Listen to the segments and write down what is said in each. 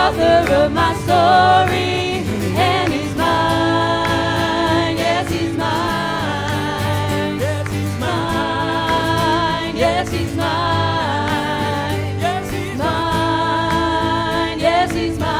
author of my story, and he's mine. Yes, he's mine. Yes, he's mine. Yes, he's mine. Yes, he's mine. Yes, he's mine.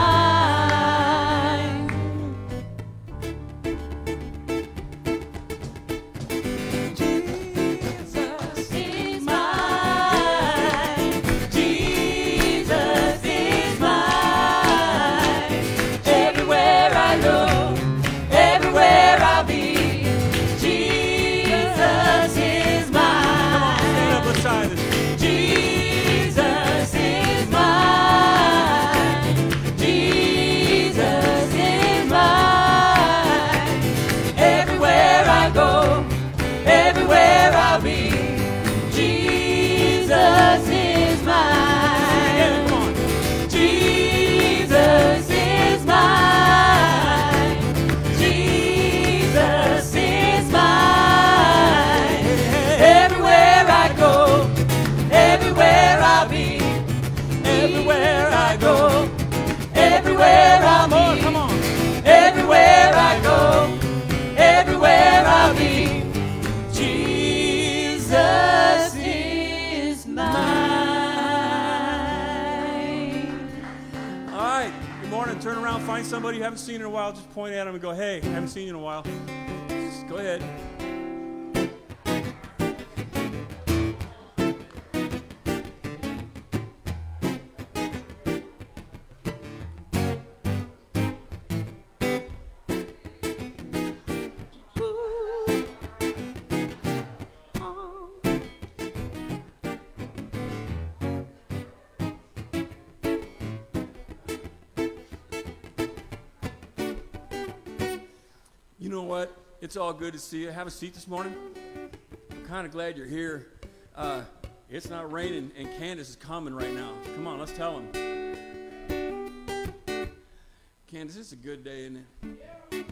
Find somebody you haven't seen in a while, just point at them and go, hey, I haven't seen you in a while. Just go ahead. You know what? It's all good to see you. Have a seat this morning. I'm kind of glad you're here. It's not raining, and Candace is coming right now. Come on, let's tell him. Candace, it's a good day, isn't it?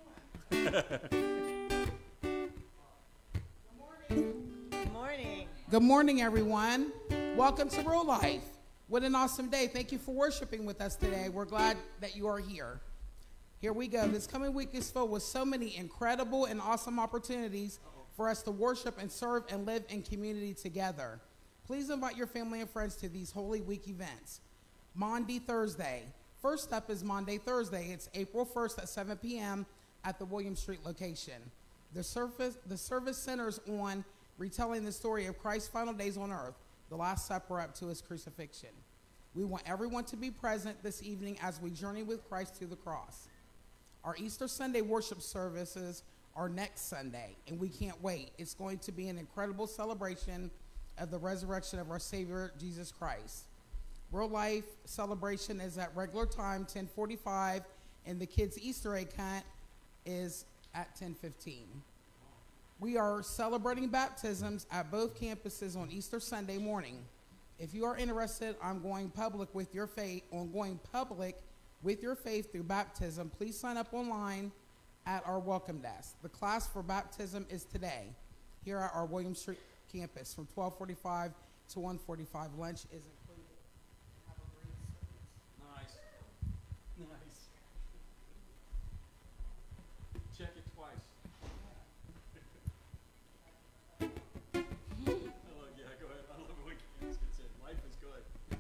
Good morning. Good morning, everyone. Welcome to Real Life. What an awesome day. Thank you for worshiping with us today. We're glad that you are here. Here we go. This coming week is filled with so many incredible and awesome opportunities for us to worship and serve and live in community together. Please invite your family and friends to these Holy Week events. Maundy Thursday. First up is Maundy Thursday. It's April 1st at 7 p.m. at the William Street location. The service centers on retelling the story of Christ's final days on earth, the Last Supper up to his crucifixion. We want everyone to be present this evening as we journey with Christ to the cross. Our Easter Sunday worship services are next Sunday, and we can't wait. It's going to be an incredible celebration of the resurrection of our Savior, Jesus Christ. Real Life celebration is at regular time, 10:45, and the kids' Easter egg hunt is at 10:15. We are celebrating baptisms at both campuses on Easter Sunday morning. If you are interested on going public with your faith, through baptism, please sign up online at our welcome desk. The class for baptism is today here at our William Street campus from 12:45 to 1:45. Lunch is included. Have a great service. Nice. Check it twice. Yeah, go ahead. I love it when Candace gets in. Life is good.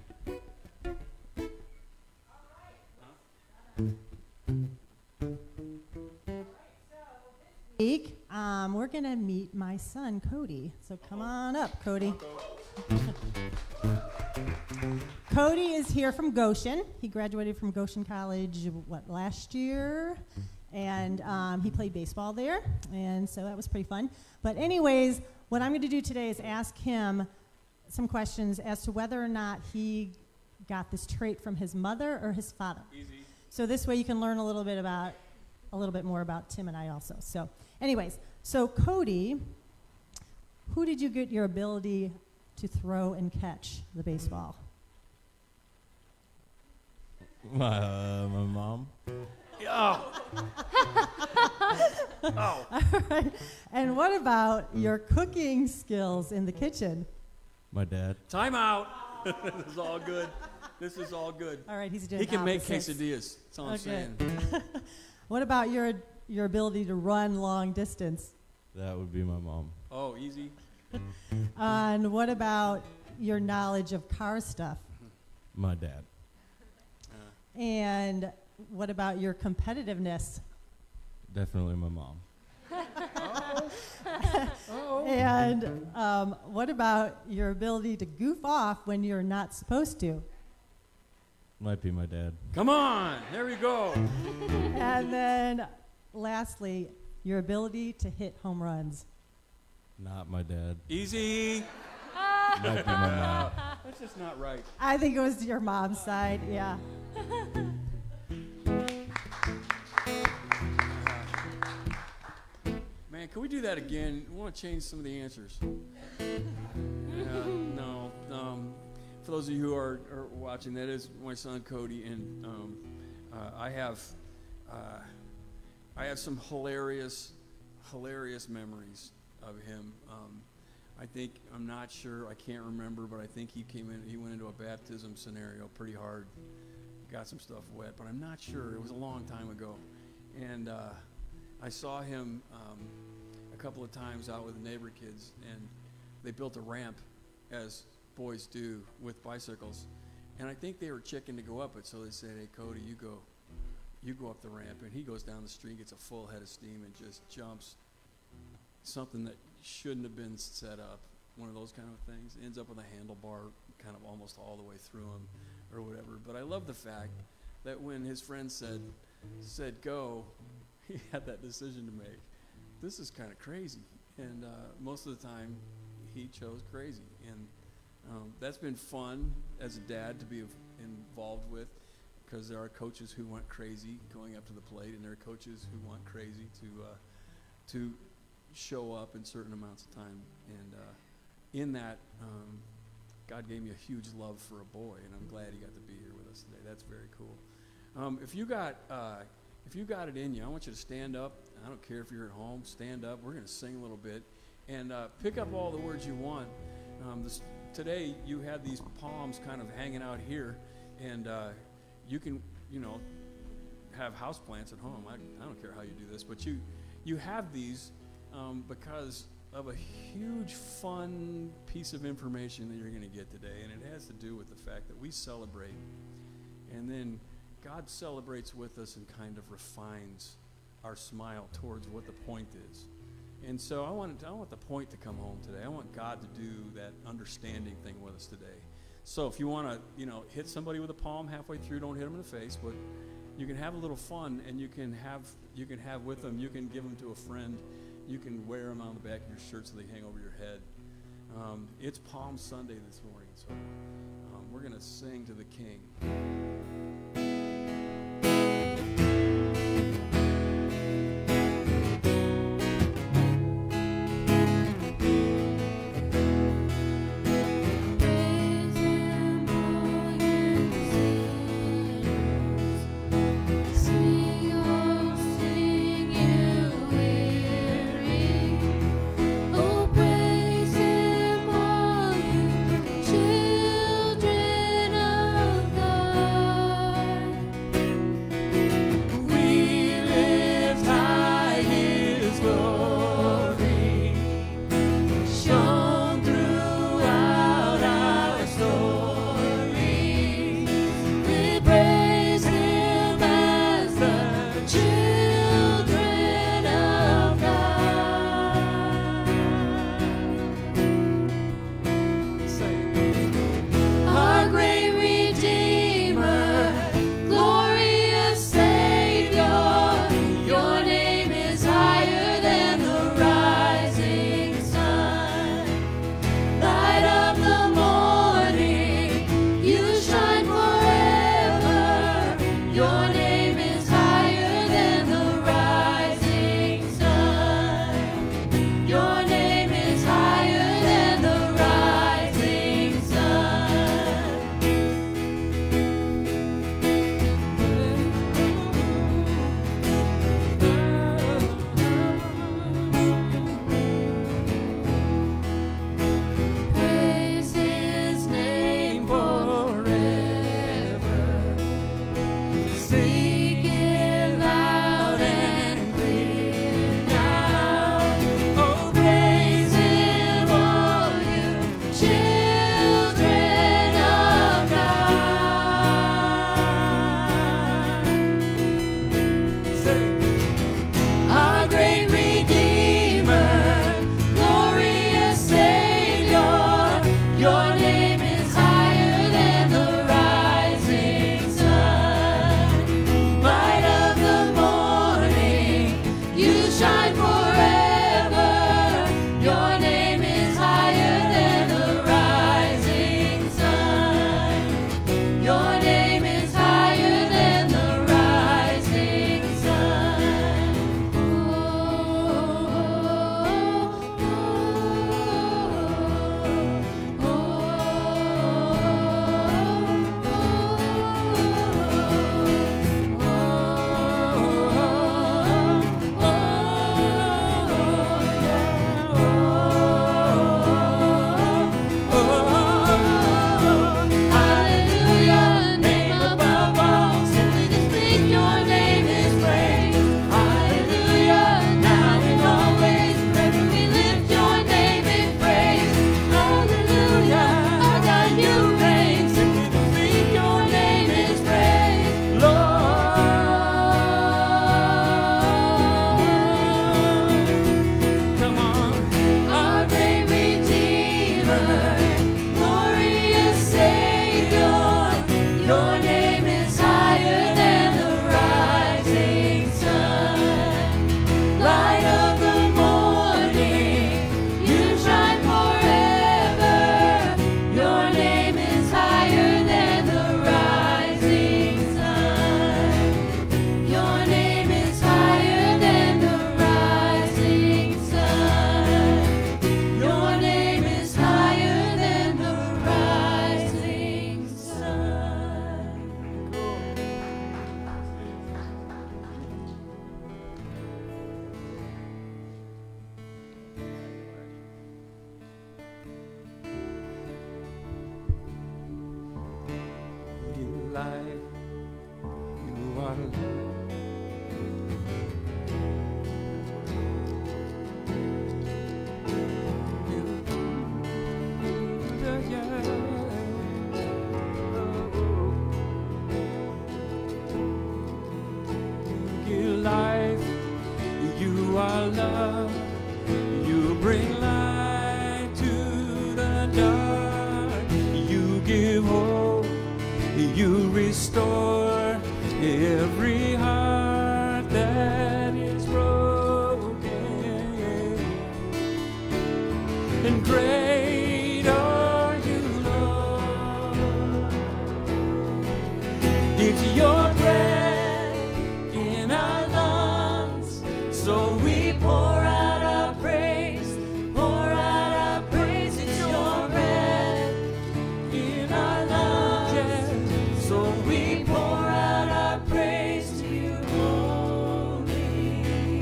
Week, we're going to meet my son, Cody. So come on up, Cody. Cody is here from Goshen. He graduated from Goshen College, last year? And he played baseball there, and so that was pretty fun. But anyways, what I'm going to do today is ask him some questions as to whether or not he got this trait from his mother or his father. Easy. So this way you can learn a little bit more about Tim and I also. So anyways, so Cody, who did you get your ability to throw and catch the baseball? My mom. Oh. Oh. All right. And what about your cooking skills in the kitchen? My dad. Time out. This is all good. This is all good. All right, he's doing He can make opposites. quesadillas. That's all I'm Okay. saying. What about your ability to run long distance? That would be my mom. Oh, easy. And what about your knowledge of car stuff? My dad. And what about your competitiveness? Definitely my mom. And what about your ability to goof off when you're not supposed to? Might be my dad. Come on. There we go. And then lastly, your ability to hit home runs. Not my dad. Easy. Might be my mom. That's just not right. I think it was your mom's side, yeah. Man, can we do that again? I want to change some of the answers. No. For those of you who are watching, that is my son Cody, and I have some hilarious memories of him. I'm not sure, I can't remember, but I think he went into a baptism scenario pretty hard, got some stuff wet, but I'm not sure. It was a long time ago, and I saw him a couple of times out with the neighbor kids, and they built a ramp, as boys do with bicycles, and I think they were chicking to go up it, so they said, "Hey, Cody, you go up the ramp," and he goes down the street, gets a full head of steam, and just jumps something that shouldn't have been set up, one of those kind of things, ends up with a handlebar kind of almost all the way through him or whatever. But I love the fact that when his friend said go, he had that decision to make. This is kind of crazy, and most of the time he chose crazy, and that's been fun as a dad to be involved with, because there are coaches who went crazy going up to the plate, and there are coaches who want crazy to show up in certain amounts of time. And in that, God gave me a huge love for a boy, and I'm glad he got to be here with us today. That's very cool. If you got it in you, I want you to stand up. I don't care if you're at home. Stand up. We're going to sing a little bit, and pick up all the words you want. Today you have these palms kind of hanging out here, and you can, have house plants at home. I don't care how you do this, but you have these because of a huge fun piece of information that you're going to get today, and it has to do with the fact that we celebrate, and then God celebrates with us and kind of refines our smile towards what the point is. And so I want the point to come home today. I want God to do that understanding thing with us today. So if you want to, hit somebody with a palm halfway through, don't hit them in the face, but you can have a little fun, and you can have with them. You can give them to a friend. You can wear them on the back of your shirt so they hang over your head. It's Palm Sunday this morning, so we're going to sing to the King. Children of God. You life, you are love, you bring light to the dark, you give hope, you restore every heart that is broken. And great are you, Lord. It's your breath in our lungs, so we pour out our praise, pour out our praise. It's your breath in our lungs, yeah. So we pour out our praise to you only.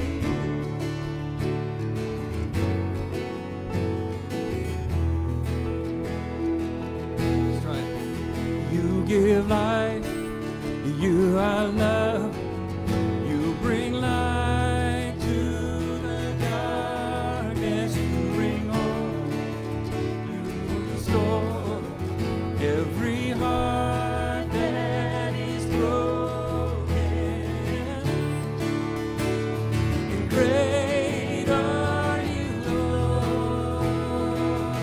That's right. You give life, you are love, you bring light to the darkness, you bring hope, you restore every heart that is broken. And great are you, Lord.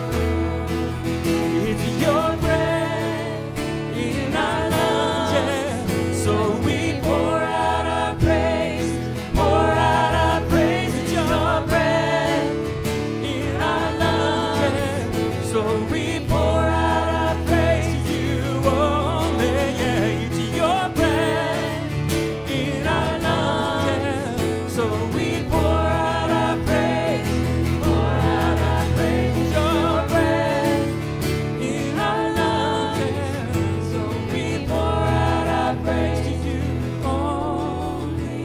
It's your breath in our lungs, yeah. So we pour out our praise, pour out our praise. It's your breath in our lungs, yeah. So we pour out our praise to you only, yeah. It's your breath in our lungs, yeah. So we pour out our praise, pour out our praise. It's your breath in our lungs, yeah. So we pour out our praise to you only.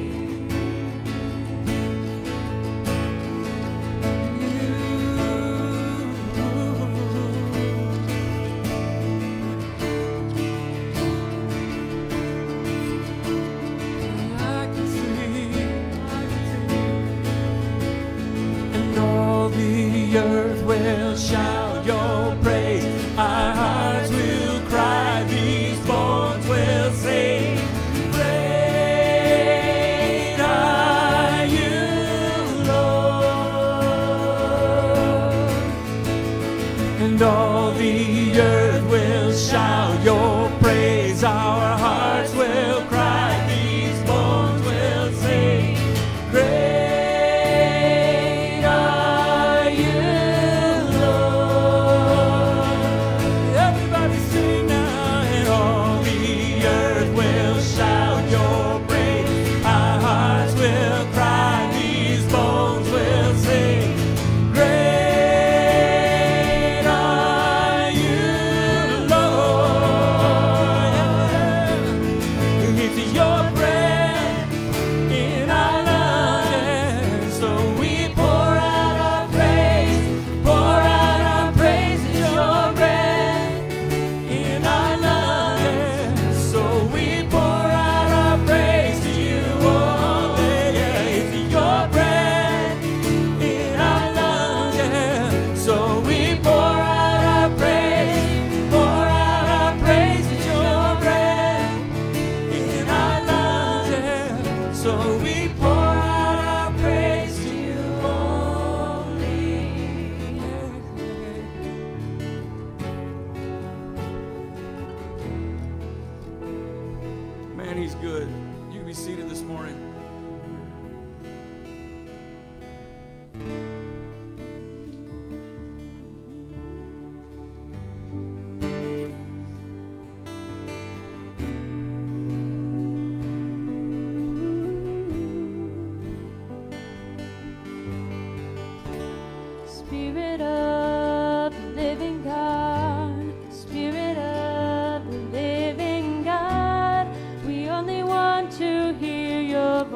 I can see, and all the earth will shout your praise. Our hearts will cry, these bones will sing. Great are you, Lord. And all the earth will shout your praise. Our hearts will cry, these bones will sing. Great are you, Lord. Everybody sing now. And all the earth will shout your praise. Our hearts will cry, these bones will sing. Great are you, Lord. It's your breath in our lungs, so we pour out our praise, pour out our praise. It's your breath in our lungs, so we pour out our praise to you only, yeah. It's your breath in our lungs, yeah. So we pour out our praise, pour out our praise. It's your breath in our lungs, yeah. So we pour out our praise to you only, yeah. Man, he's good. You can be seated this morning. Spirit of the living God, Spirit of the living God, we only want to hear your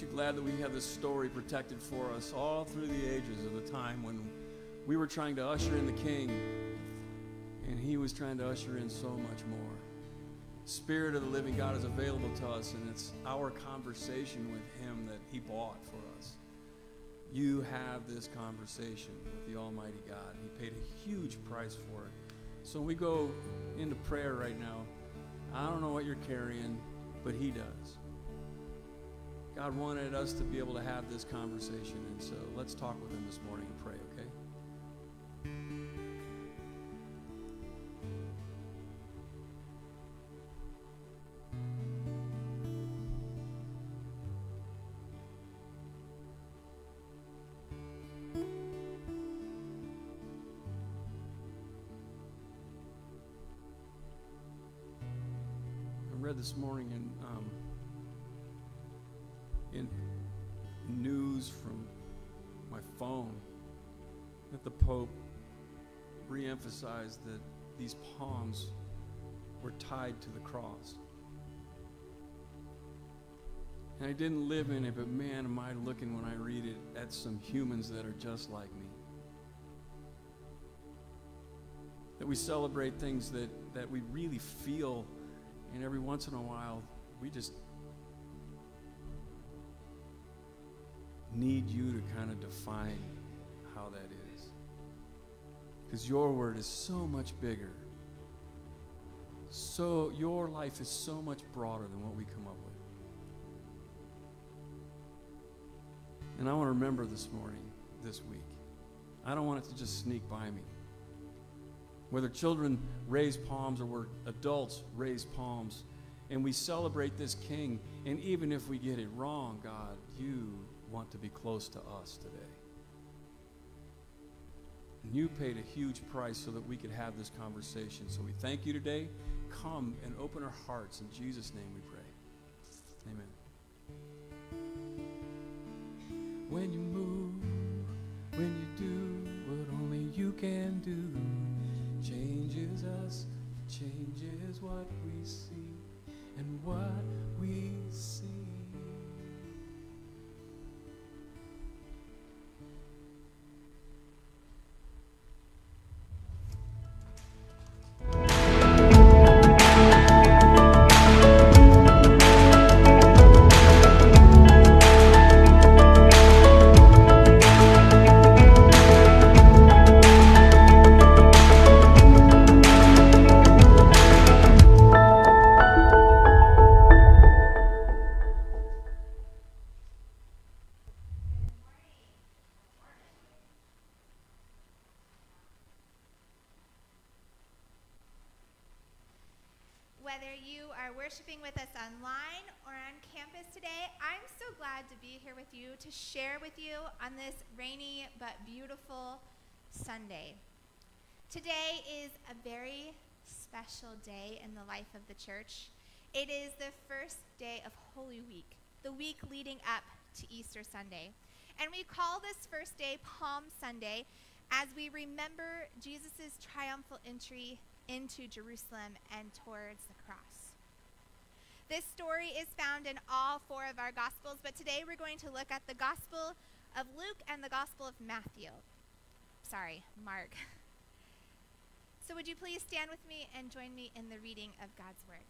glad that we have this story protected for us all through the ages of the time when we were trying to usher in the King, and he was trying to usher in so much more. Spirit of the living God is available to us, and it's our conversation with him that he bought for us. You have this conversation with the Almighty God. He paid a huge price for it. So when we go into prayer right now, I don't know what you're carrying, but he does. God wanted us to be able to have this conversation, and so let's talk with him this morning and pray, okay? I read this morning in news from my phone that the Pope re-emphasized that these palms were tied to the cross. And I didn't live in it, but man, am I looking when I read it at some humans that are just like me. That we celebrate things that we really feel, and every once in a while, we just need you to kind of define how that is. Because your word is so much bigger. So your life is so much broader than what we come up with. And I want to remember this morning, this week. I don't want it to just sneak by me. Whether children raise palms or we're adults raise palms, and we celebrate this King, and even if we get it wrong, God, you want to be close to us today. And you paid a huge price so that we could have this conversation. So we thank you today. Come and open our hearts. In Jesus' name we pray. Amen. When you move, when you do what only you can do, changes us, changes what we see and what we see. Whether you are worshiping with us online or on campus today, I'm so glad to be here with you to share with you on this rainy but beautiful Sunday. Today is a very special day in the life of the church. It is the first day of Holy Week, the week leading up to Easter Sunday. And we call this first day Palm Sunday as we remember Jesus' triumphal entry into Jerusalem and towards the cross. This story is found in all four of our Gospels, but today we're going to look at the Gospel of Luke and the Gospel of Mark. So would you please stand with me and join me in the reading of God's Word.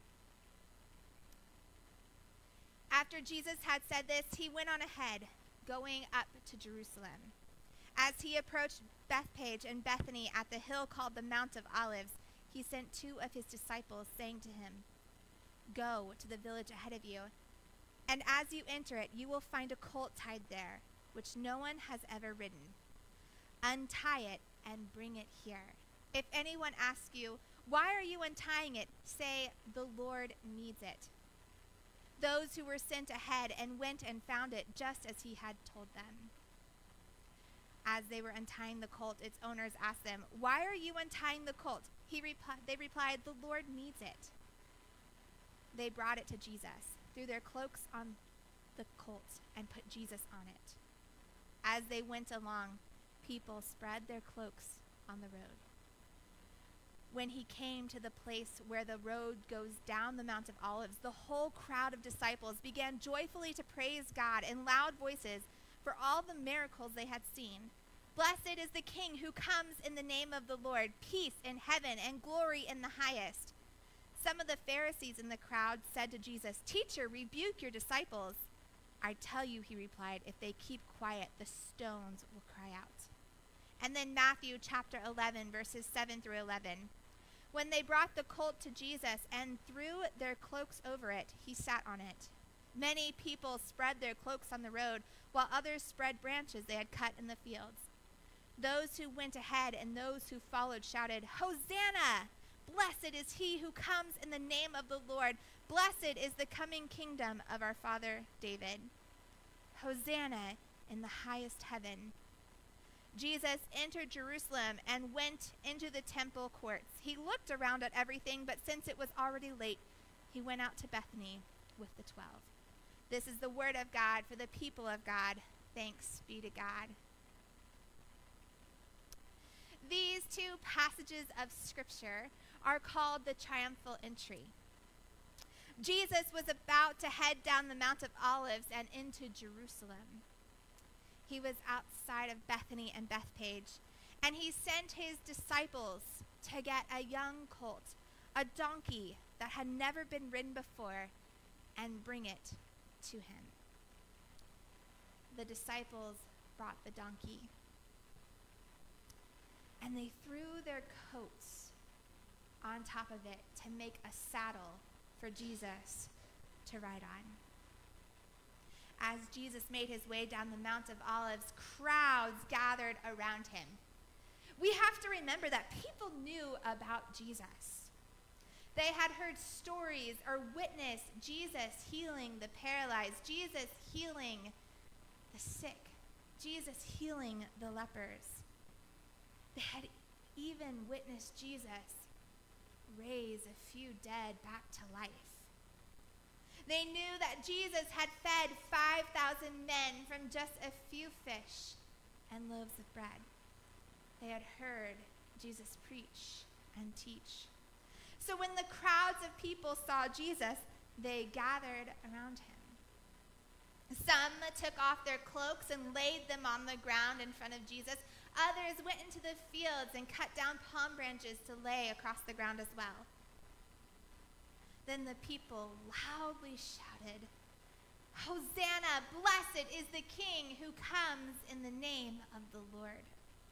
After Jesus had said this, he went on ahead, going up to Jerusalem. As he approached Bethphage and Bethany at the hill called the Mount of Olives, he sent two of his disciples, saying to him, "Go to the village ahead of you, and as you enter it, you will find a colt tied there, which no one has ever ridden. Untie it and bring it here. If anyone asks you, 'Why are you untying it?' say, 'The Lord needs it.'" Those who were sent ahead and went and found it just as he had told them. As they were untying the colt, its owners asked them, "Why are you untying the colt?" They replied, "The Lord needs it." They brought it to Jesus, threw their cloaks on the colt, and put Jesus on it. As they went along, people spread their cloaks on the road. When he came to the place where the road goes down the Mount of Olives, the whole crowd of disciples began joyfully to praise God in loud voices for all the miracles they had seen. Blessed is the King who comes in the name of the Lord, peace in heaven and glory in the highest. Some of the Pharisees in the crowd said to Jesus, "Teacher, rebuke your disciples." "I tell you," he replied, "if they keep quiet, the stones will cry out." And then Matthew chapter 11, verses 7 through 11. When they brought the colt to Jesus and threw their cloaks over it, he sat on it. Many people spread their cloaks on the road, while others spread branches they had cut in the fields. Those who went ahead and those who followed shouted, "Hosanna! Blessed is he who comes in the name of the Lord. Blessed is the coming kingdom of our father David. Hosanna in the highest heaven." Jesus entered Jerusalem and went into the temple courts. He looked around at everything, but since it was already late, he went out to Bethany with the 12. This is the word of God for the people of God. Thanks be to God. These two passages of Scripture are called the triumphal entry. Jesus was about to head down the Mount of Olives and into Jerusalem. He was outside of Bethany and Bethpage, and he sent his disciples to get a young colt, a donkey that had never been ridden before, and bring it to him. The disciples brought the donkey, and they threw their coats on top of it to make a saddle for Jesus to ride on. As Jesus made his way down the Mount of Olives, crowds gathered around him. We have to remember that people knew about Jesus. They had heard stories or witnessed Jesus healing the paralyzed, Jesus healing the sick, Jesus healing the lepers. They had even witnessed Jesus raise a few dead back to life. They knew that Jesus had fed 5,000 men from just a few fish and loaves of bread. They had heard Jesus preach and teach. So when the crowds of people saw Jesus, they gathered around him. Some took off their cloaks and laid them on the ground in front of Jesus. Others went into the fields and cut down palm branches to lay across the ground as well. Then the people loudly shouted, "Hosanna! Blessed is the King who comes in the name of the Lord."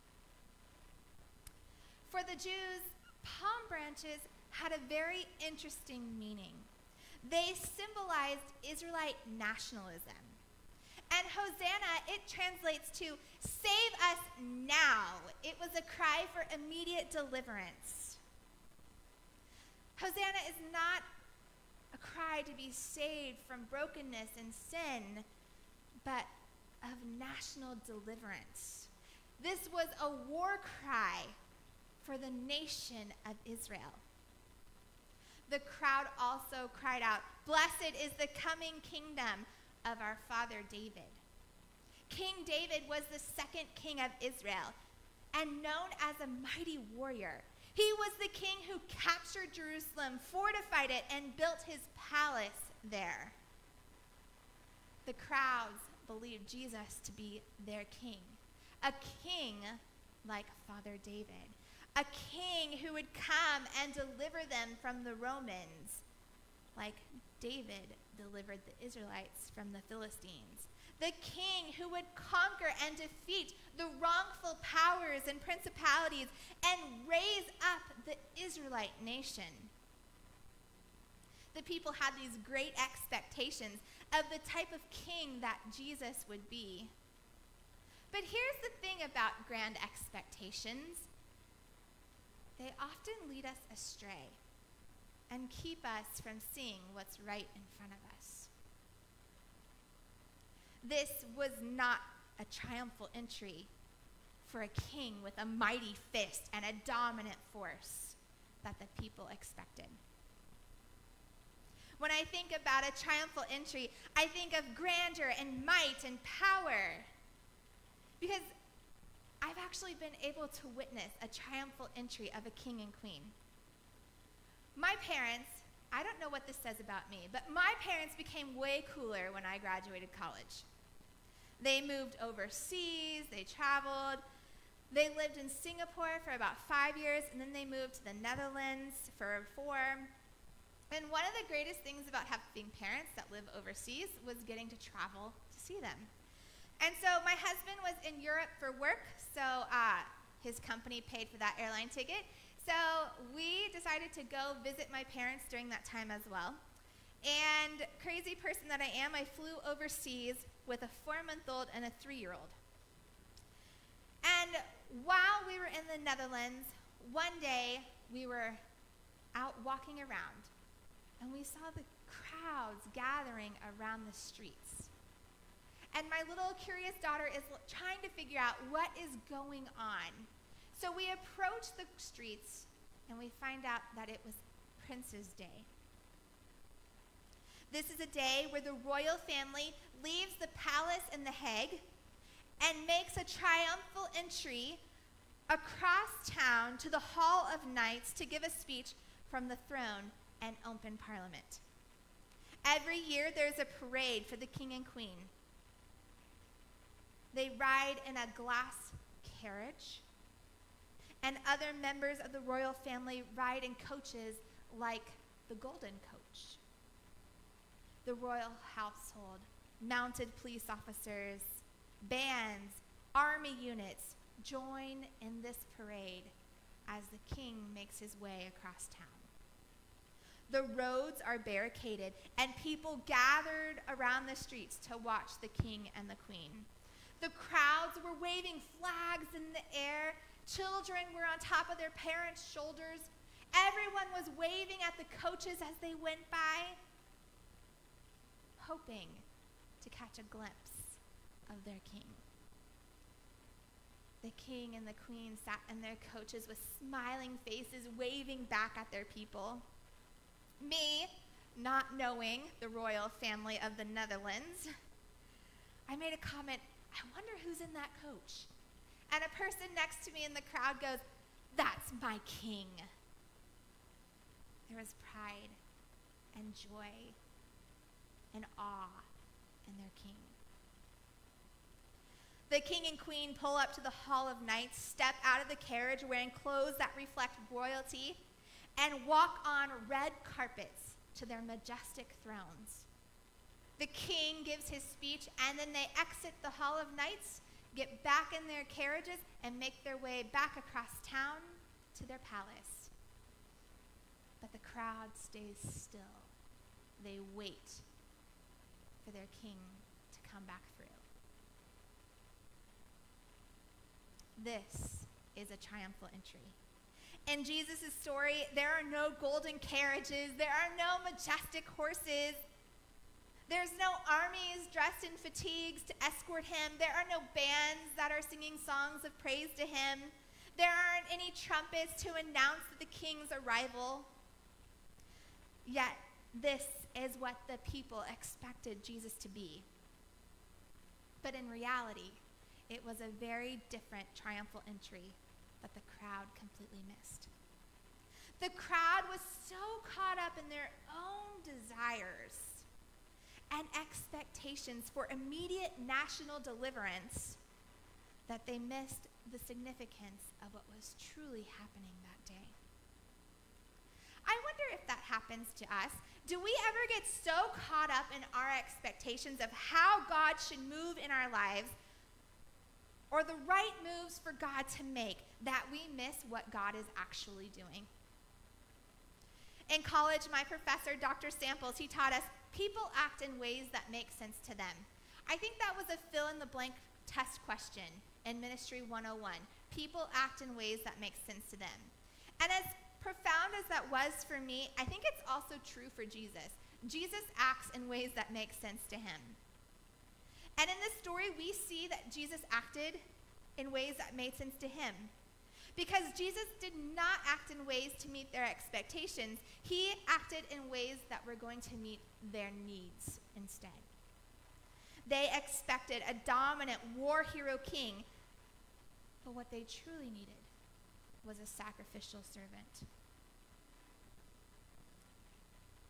For the Jews, palm branches had a very interesting meaning. They symbolized Israelite nationalism. And Hosanna, it translates to "save us now." It was a cry for immediate deliverance. Hosanna is not a cry to be saved from brokenness and sin, but of national deliverance. This was a war cry for the nation of Israel. The crowd also cried out, "Blessed is the coming kingdom of our father David." King David was the second king of Israel and known as a mighty warrior. He was the king who captured Jerusalem, fortified it, and built his palace there. The crowds believed Jesus to be their king, a king like Father David, a king who would come and deliver them from the Romans, like David delivered the Israelites from the Philistines. The king who would conquer and defeat the wrongful powers and principalities and raise up the Israelite nation. The people had these great expectations of the type of king that Jesus would be. But here's the thing about grand expectations. They often lead us astray and keep us from seeing what's right in front of us. This was not a triumphal entry for a king with a mighty fist and a dominant force that the people expected. When I think about a triumphal entry, I think of grandeur and might and power. Because I've actually been able to witness a triumphal entry of a king and queen. My parents, I don't know what this says about me, but my parents became way cooler when I graduated college. They moved overseas, they traveled. They lived in Singapore for about 5 years, and then they moved to the Netherlands for 4. And one of the greatest things about having parents that live overseas was getting to travel to see them. And so my husband was in Europe for work, so his company paid for that airline ticket. So we decided to go visit my parents during that time as well. And crazy person that I am, I flew overseas with a 4-month-old and a 3-year-old. And while we were in the Netherlands, one day we were out walking around, and we saw the crowds gathering around the streets. And my little curious daughter is trying to figure out what is going on. So we approach the streets, and we find out that it was Prince's Day. This is a day where the royal family leaves the palace in The Hague and makes a triumphal entry across town to the Hall of Knights to give a speech from the throne and open Parliament. Every year there's a parade for the king and queen. They ride in a glass carriage, and other members of the royal family ride in coaches like the Golden Coach. The royal household, mounted police officers, bands, army units join in this parade as the king makes his way across town. The roads are barricaded, and people gathered around the streets to watch the king and the queen. The crowds were waving flags in the air. Children were on top of their parents' shoulders. Everyone was waving at the coaches as they went by, hoping to catch a glimpse of their king. The king and the queen sat in their coaches with smiling faces, waving back at their people. Me, not knowing the royal family of the Netherlands, I made a comment, I wonder who's in that coach. And a person next to me in the crowd goes, that's my king. There was pride and joy and awe in their king. The king and queen pull up to the Hall of Knights, step out of the carriage wearing clothes that reflect royalty, and walk on red carpets to their majestic thrones. The king gives his speech, and then they exit the Hall of Knights, get back in their carriages, and make their way back across town to their palace. But the crowd stays still. They wait for their king to come back through. This is a triumphal entry. In Jesus' story, there are no golden carriages. There are no majestic horses. There's no armies dressed in fatigues to escort him. There are no bands that are singing songs of praise to him. There aren't any trumpets to announce the king's arrival. Yet, this is what the people expected Jesus to be. But in reality, it was a very different triumphal entry that the crowd completely missed. The crowd was so caught up in their own desires and expectations for immediate national deliverance that they missed the significance of what was truly happening that day. I wonder if that happens to us. Do we ever get so caught up in our expectations of how God should move in our lives, or the right moves for God to make, that we miss what God is actually doing? In college, my professor, Dr. Samples, he taught us people act in ways that make sense to them. I think that was a fill-in-the-blank test question in Ministry 101. People act in ways that make sense to them. And as profound as that was for me, I think it's also true for Jesus. Jesus acts in ways that make sense to him. And in this story, we see that Jesus acted in ways that made sense to him. Because Jesus did not act in ways to meet their expectations. He acted in ways that were going to meet their needs instead. They expected a dominant war hero king, but what they truly needed was a sacrificial servant.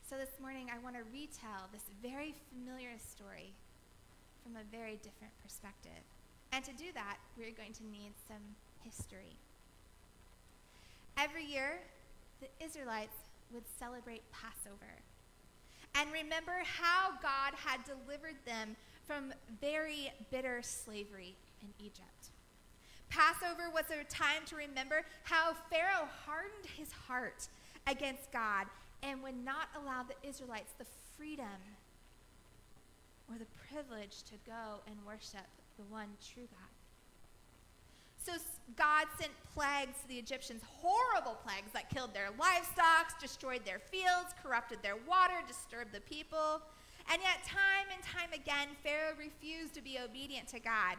So this morning, I want to retell this very familiar story from a very different perspective. And to do that, we're going to need some history. Every year, the Israelites would celebrate Passover and remember how God had delivered them from very bitter slavery in Egypt. Passover was a time to remember how Pharaoh hardened his heart against God and would not allow the Israelites the freedom or the privilege to go and worship the one true God. So God sent plagues to the Egyptians, horrible plagues that killed their livestock, destroyed their fields, corrupted their water, disturbed the people. And yet time and time again, Pharaoh refused to be obedient to God.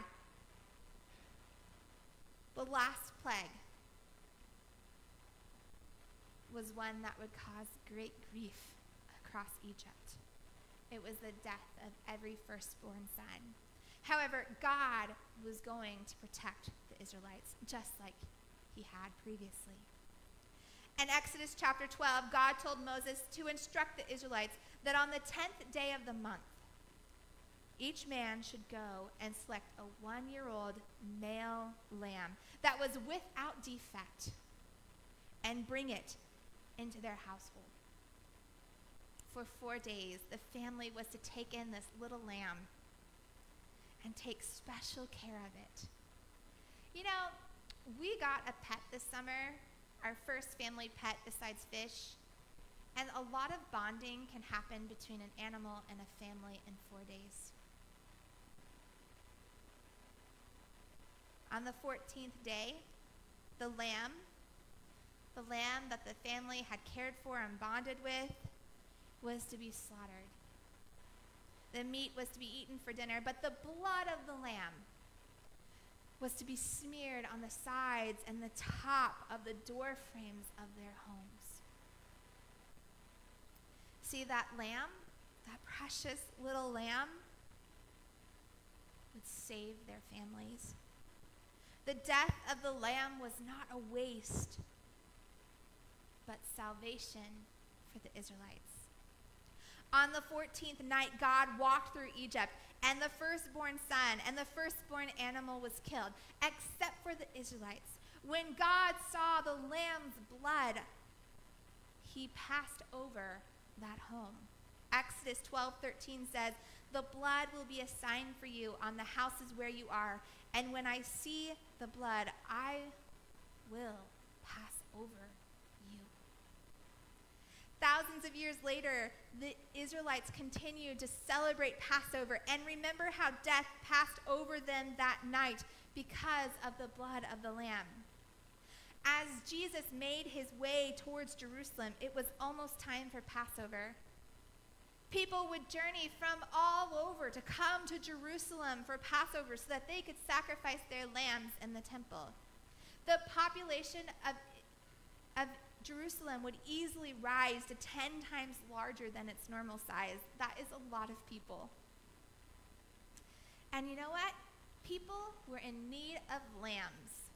The last plague was one that would cause great grief across Egypt. It was the death of every firstborn son. However, God was going to protect the Israelites, just like he had previously. In Exodus chapter 12, God told Moses to instruct the Israelites that on the 10th day of the month, each man should go and select a 1-year-old male lamb that was without defect and bring it into their household. For 4 days, the family was to take in this little lamb and take special care of it. You know, we got a pet this summer, our first family pet besides fish, and a lot of bonding can happen between an animal and a family in 4 days. On the 14th day, the lamb that the family had cared for and bonded with was to be slaughtered. The meat was to be eaten for dinner, but the blood of the lamb was to be smeared on the sides and the top of the door frames of their homes. See, that lamb, that precious little lamb, would save their families. The death of the lamb was not a waste, but salvation for the Israelites. On the 14th night, God walked through Egypt, and the firstborn son and the firstborn animal was killed, except for the Israelites. When God saw the lamb's blood, he passed over that home. Exodus 12:13 says, "The blood will be a sign for you on the houses where you are, and when I see the blood, I will pass over you." Thousands of years later, the Israelites continued to celebrate Passover and remember how death passed over them that night because of the blood of the Lamb. As Jesus made his way towards Jerusalem, it was almost time for Passover. People would journey from all over to come to Jerusalem for Passover so that they could sacrifice their lambs in the temple. The population of Jerusalem would easily rise to 10 times larger than its normal size. That is a lot of people. And you know what? People were in need of lambs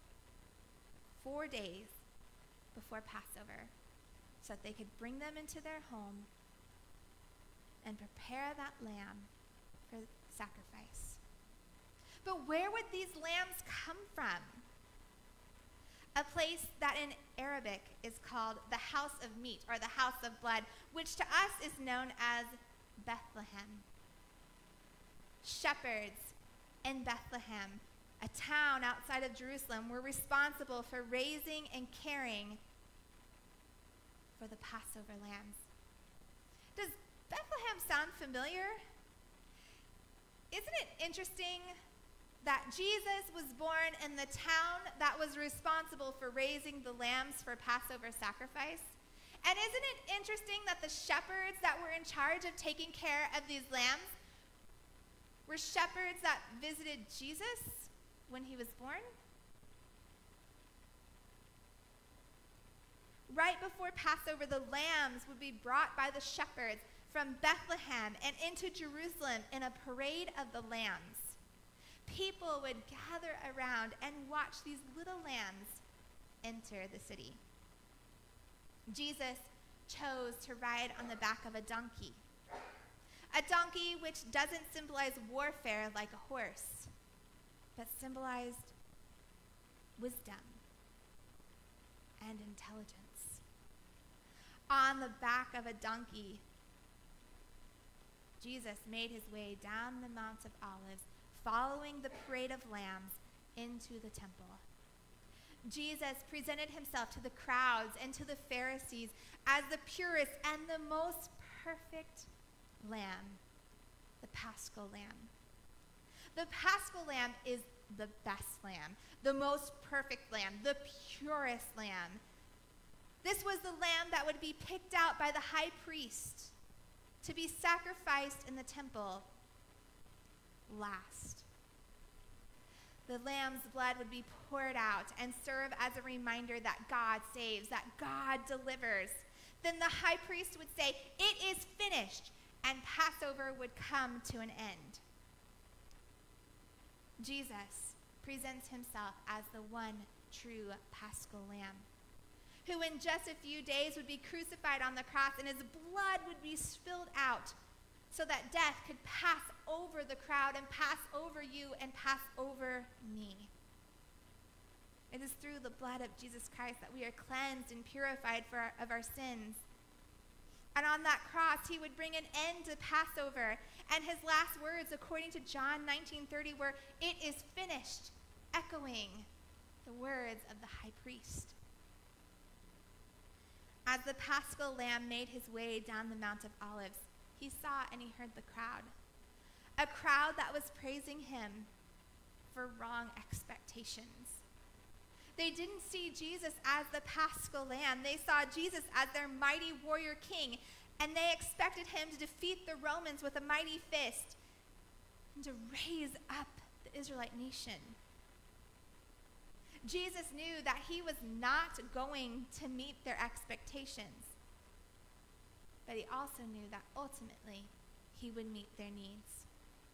4 days before Passover so that they could bring them into their home and prepare that lamb for sacrifice. But where would these lambs come from? A place that in Arabic is called the house of meat or the house of blood, which to us is known as Bethlehem. Shepherds in Bethlehem, a town outside of Jerusalem, were responsible for raising and caring for the Passover lambs. Does Bethlehem sound familiar? Isn't it interesting that Jesus was born in the town that was responsible for raising the lambs for Passover sacrifice? And isn't it interesting that the shepherds that were in charge of taking care of these lambs were shepherds that visited Jesus when he was born? Right before Passover, the lambs would be brought by the shepherds from Bethlehem and into Jerusalem in a parade of the lambs. People would gather around and watch these little lambs enter the city. Jesus chose to ride on the back of a donkey. A donkey which doesn't symbolize warfare like a horse, but symbolized wisdom and intelligence. On the back of a donkey, Jesus made his way down the Mount of Olives, following the parade of lambs into the temple. Jesus presented himself to the crowds and to the Pharisees as the purest and the most perfect lamb, the Paschal lamb. The Paschal lamb is the best lamb, the most perfect lamb, the purest lamb. This was the lamb that would be picked out by the high priest to be sacrificed in the temple last. The lamb's blood would be poured out and serve as a reminder that God saves, that God delivers. Then the high priest would say, "It is finished," and Passover would come to an end. Jesus presents himself as the one true Paschal lamb, who in just a few days would be crucified on the cross, and his blood would be spilled out so that death could pass over the crowd and pass over you and pass over me. It is through the blood of Jesus Christ that we are cleansed and purified of our sins. And on that cross, he would bring an end to Passover. And his last words, according to John 19:30, were, "It is finished," echoing the words of the high priest. As the Paschal lamb made his way down the Mount of Olives, he saw and he heard the crowd. A crowd that was praising him for wrong expectations. They didn't see Jesus as the Paschal lamb. They saw Jesus as their mighty warrior king, and they expected him to defeat the Romans with a mighty fist and to raise up the Israelite nation. Jesus knew that he was not going to meet their expectations, but he also knew that ultimately he would meet their needs.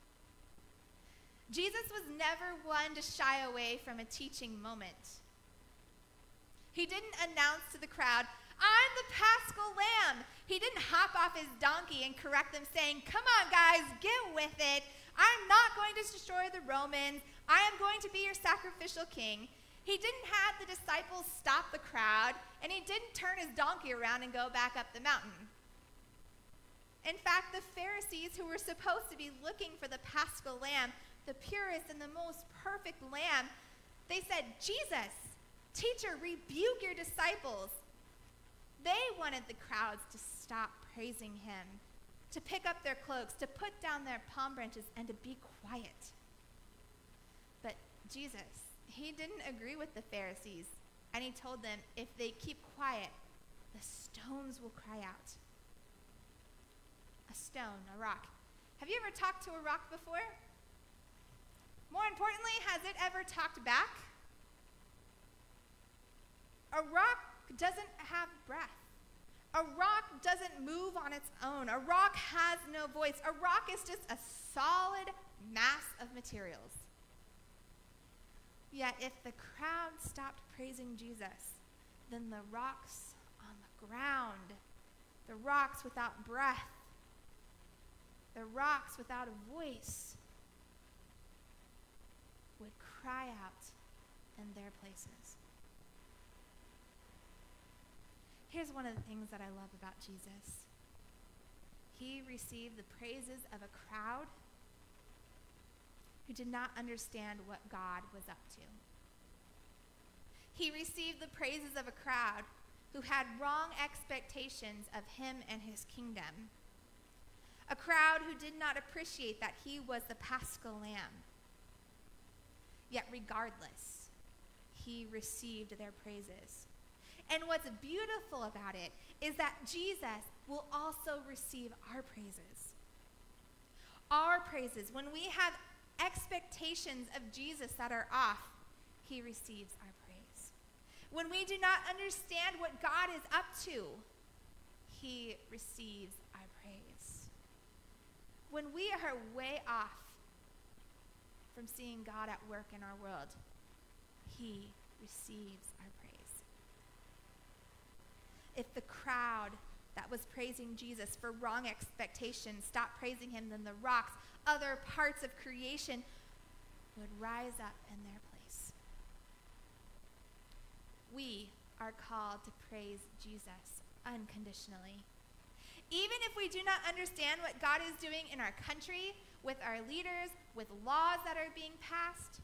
Jesus was never one to shy away from a teaching moment. He didn't announce to the crowd, "I'm the Paschal lamb." He didn't hop off his donkey and correct them, saying, "Come on, guys, get with it. I'm not going to destroy the Romans. I am going to be your sacrificial king." He didn't have the disciples stop the crowd, and he didn't turn his donkey around and go back up the mountain. In fact, the Pharisees, who were supposed to be looking for the Paschal lamb, the purest and the most perfect lamb, they said, "Jesus, teacher, rebuke your disciples." They wanted the crowds to stop praising him, to pick up their cloaks, to put down their palm branches, and to be quiet. But Jesus, he didn't agree with the Pharisees, and he told them if they keep quiet, the stones will cry out. A stone, a rock. Have you ever talked to a rock before? More importantly, has it ever talked back? A rock doesn't have breath. A rock doesn't move on its own. A rock has no voice. A rock is just a solid mass of materials. Yet if the crowd stopped praising Jesus, then the rocks on the ground, the rocks without breath, the rocks without a voice, would cry out in their places. Here's one of the things that I love about Jesus. He received the praises of a crowd who did not understand what God was up to. He received the praises of a crowd who had wrong expectations of him and his kingdom. A crowd who did not appreciate that he was the Paschal lamb. Yet regardless, he received their praises. And what's beautiful about it is that Jesus will also receive our praises. Our praises. When we have expectations of Jesus that are off, he receives our praise. When we do not understand what God is up to, he receives our praise. When we are way off from seeing God at work in our world, he receives our praise. If the crowd that was praising Jesus for wrong expectations stopped praising him, then the rocks, other parts of creation, would rise up in their place. We are called to praise Jesus unconditionally. Even if we do not understand what God is doing in our country, with our leaders, with laws that are being passed,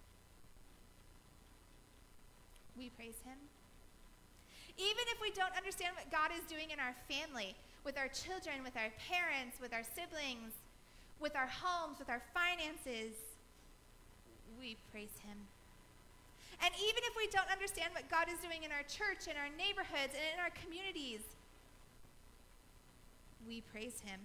we praise him. Even if we don't understand what God is doing in our family, with our children, with our parents, with our siblings, with our homes, with our finances, we praise him. And even if we don't understand what God is doing in our church, in our neighborhoods, and in our communities, we praise him.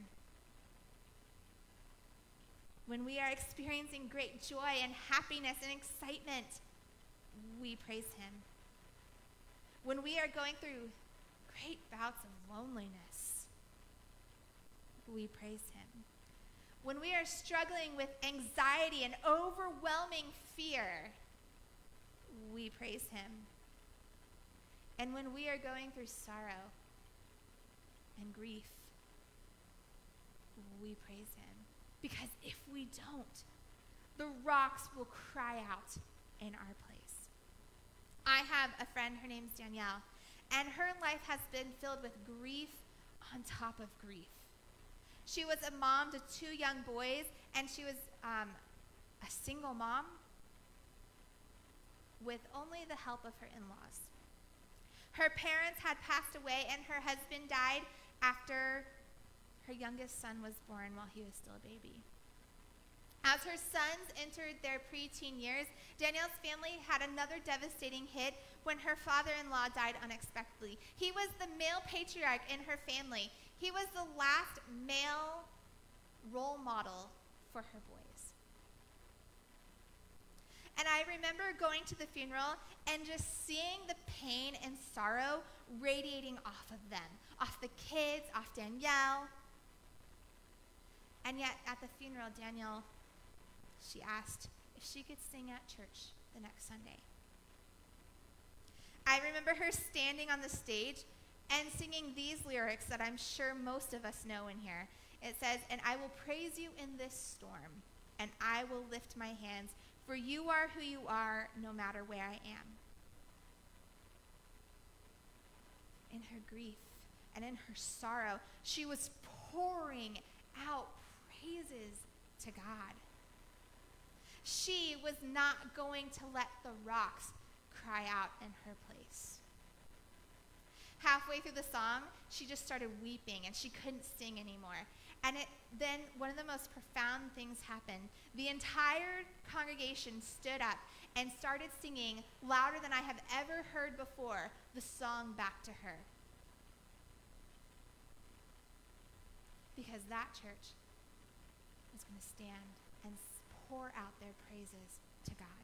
When we are experiencing great joy and happiness and excitement, we praise him. When we are going through great bouts of loneliness, we praise him. When we are struggling with anxiety and overwhelming fear, we praise him. And when we are going through sorrow and grief, we praise him. Because if we don't, the rocks will cry out in our place. I have a friend, her name's Danielle, and her life has been filled with grief on top of grief. She was a mom to 2 young boys, and she was a single mom with only the help of her in-laws. Her parents had passed away, and her husband died after her youngest son was born while he was still a baby. As her sons entered their preteen years, Danielle's family had another devastating hit when her father-in-law died unexpectedly. He was the male patriarch in her family. He was the last male role model for her boys. And I remember going to the funeral and just seeing the pain and sorrow radiating off of them, off the kids, off Danielle. And yet at the funeral, Danielle, she asked if she could sing at church the next Sunday. I remember her standing on the stage and singing these lyrics that I'm sure most of us know in here. It says, "And I will praise you in this storm, and I will lift my hands, for you are who you are, no matter where I am." In her grief and in her sorrow, she was pouring out praises to God. She was not going to let the rocks cry out in her place. Halfway through the song, she just started weeping and she couldn't sing anymore. And then one of the most profound things happened. The entire congregation stood up and started singing louder than I have ever heard before the song back to her. Because that church was going to stand and pour out their praises to God.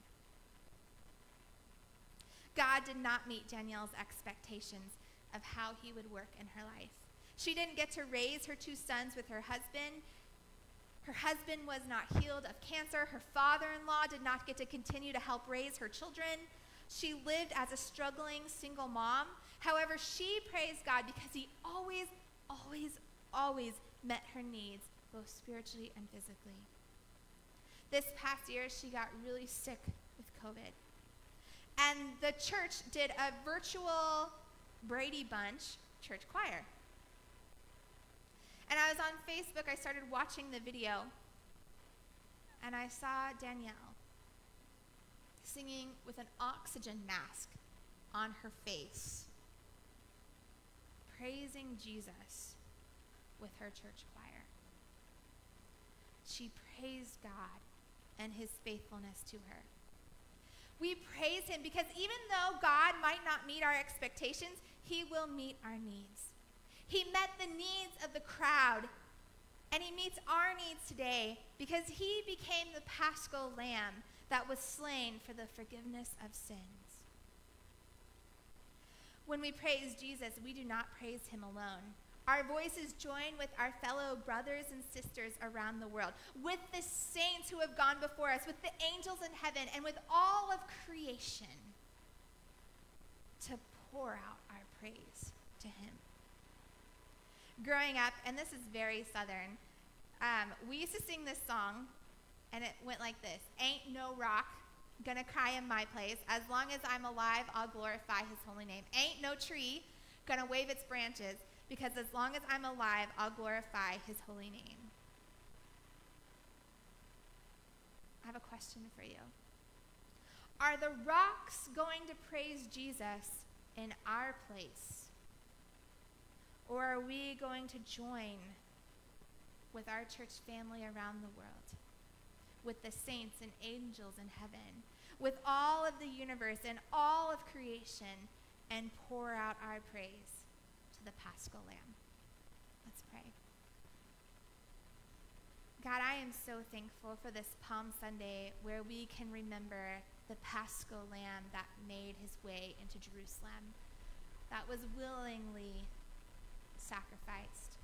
God did not meet Danielle's expectations of how he would work in her life. She didn't get to raise her 2 sons with her husband. Her husband was not healed of cancer. Her father-in-law did not get to continue to help raise her children. She lived as a struggling single mom. However, she praised God because he always, always, always met her needs, both spiritually and physically. This past year, she got really sick with COVID. And the church did a virtual Brady Bunch church choir. And I was on Facebook, I started watching the video, and I saw Danielle singing with an oxygen mask on her face, praising Jesus with her church choir. She praised God and his faithfulness to her. We praise him because even though God might not meet our expectations, he will meet our needs. He met the needs of the crowd, and he meets our needs today because he became the paschal lamb that was slain for the forgiveness of sins. When we praise Jesus, we do not praise him alone. Our voices join with our fellow brothers and sisters around the world, with the saints who have gone before us, with the angels in heaven, and with all of creation to pour out our praise to him. Growing up, and this is very Southern, we used to sing this song, and it went like this: ain't no rock gonna cry in my place. As long as I'm alive, I'll glorify his holy name. Ain't no tree gonna wave its branches, because as long as I'm alive, I'll glorify his holy name. I have a question for you. Are the rocks going to praise Jesus in our place? Or are we going to join with our church family around the world, with the saints and angels in heaven, with all of the universe and all of creation, and pour out our praise to the Paschal Lamb? Let's pray. God, I am so thankful for this Palm Sunday where we can remember the Paschal Lamb that made his way into Jerusalem, that was willingly sacrificed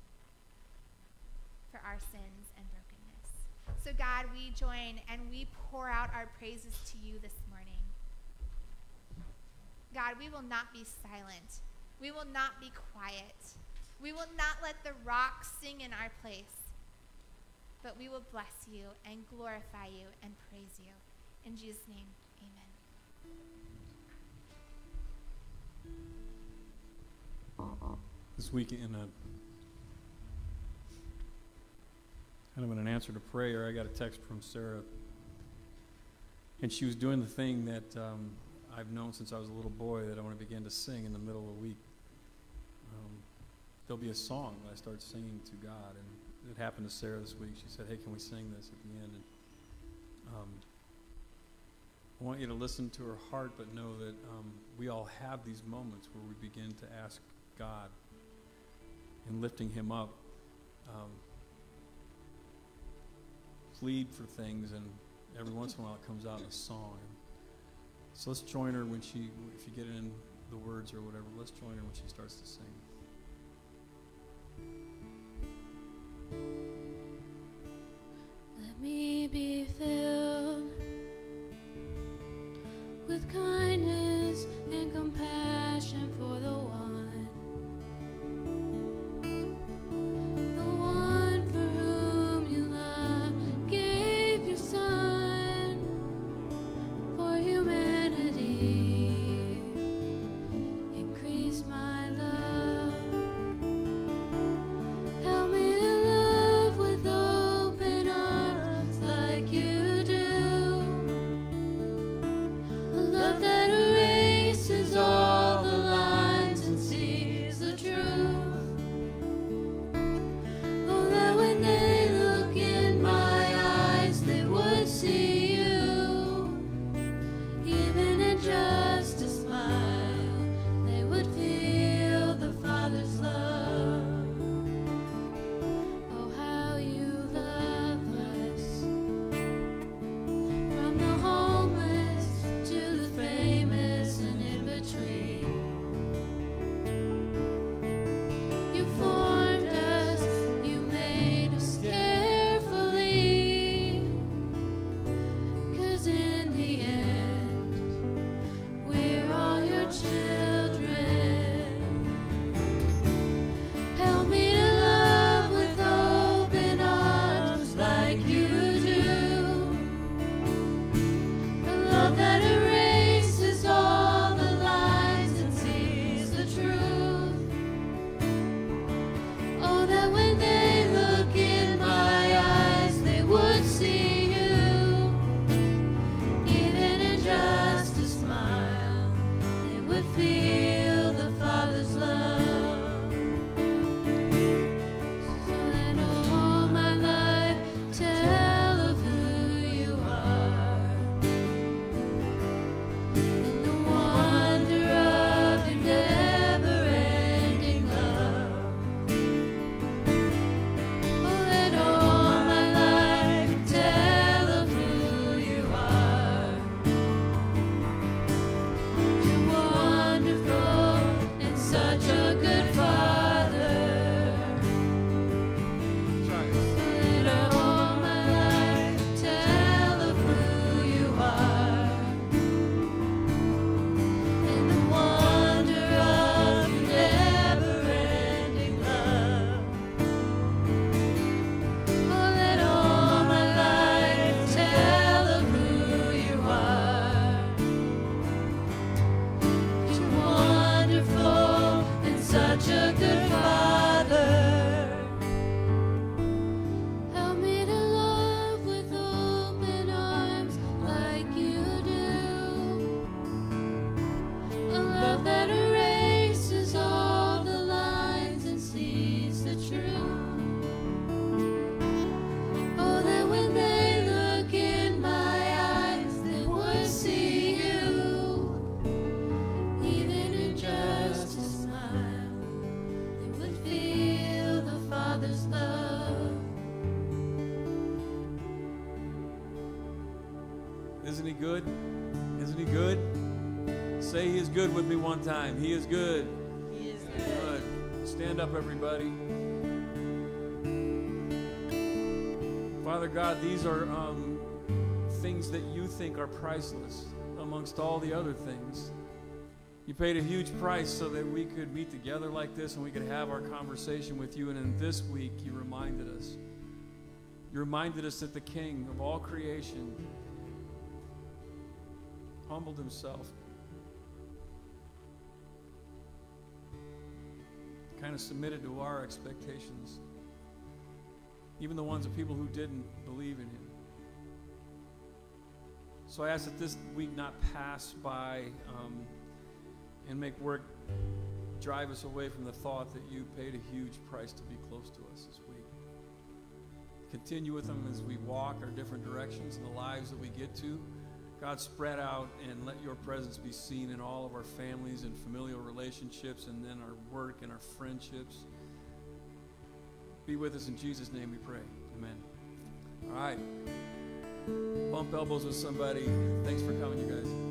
for our sins and brokenness. So God, we join and we pour out our praises to you this morning. God, we will not be silent. We will not be quiet. We will not let the rocks sing in our place, but we will bless you and glorify you and praise you. In Jesus' name, amen. This weekend, kind of in an answer to prayer, I got a text from Sarah, and she was doing the thing that I've known since I was a little boy, that I want to begin to sing in the middle of the week. There'll be a song that I start singing to God, and it happened to Sarah this week. She said, "Hey, can we sing this at the end?" And I want you to listen to her heart, but know that we all have these moments where we begin to ask God and lifting him up, plead for things, and every once in a while it comes out in a song. So let's join her when she, if you get in the words or whatever, let's join her when she starts to sing. Let me be filled with kindness and compassion for the one for whom you love, gave your son for humanity. Increase my love Isn't he good? Isn't he good? Say he is good with me one time. He is good. He is good. Good. Stand up, everybody. Father God, these are things that you think are priceless amongst all the other things. You paid a huge price so that we could meet together like this and we could have our conversation with you. And in this week, you reminded us. You reminded us that the King of all creation humbled himself. Kind of submitted to our expectations. Even the ones of people who didn't believe in him. So I ask that this week not pass by and make work drive us away from the thought that you paid a huge price to be close to us this week. Continue with them as we walk our different directions in the lives that we get to. God, spread out and let your presence be seen in all of our families and familial relationships and then our work and our friendships. Be with us in Jesus' name we pray. Amen. All right. Bump elbows with somebody. Thanks for coming, you guys.